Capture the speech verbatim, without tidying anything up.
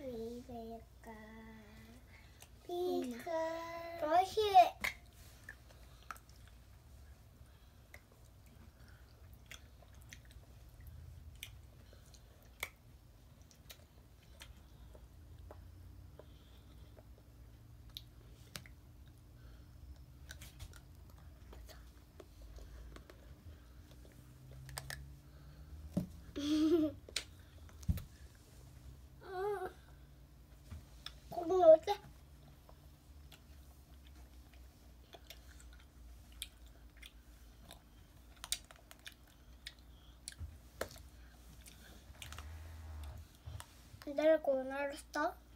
ビーカピーカおいしい。ここに置いて。誰かを鳴らした？